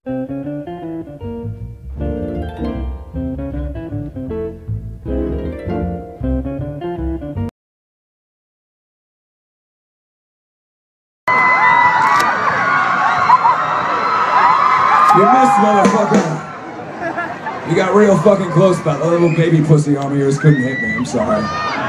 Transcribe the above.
You missed, motherfucker. You got real fucking close, but that little baby pussy arm of yours couldn't hit me. I'm sorry.